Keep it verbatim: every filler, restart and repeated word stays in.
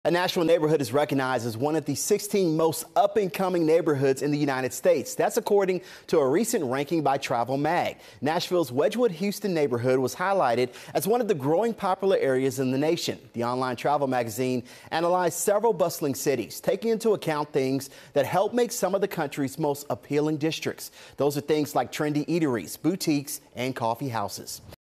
A Nashville neighborhood is recognized as one of the sixteen most up-and-coming neighborhoods in the United States. That's according to a recent ranking by TravelMag. Nashville's Wedgwood-Houston neighborhood was highlighted as one of the growing popular areas in the nation. The online travel magazine analyzed several bustling cities, taking into account things that help make some of the country's most appealing districts. Those are things like trendy eateries, boutiques, and coffee houses.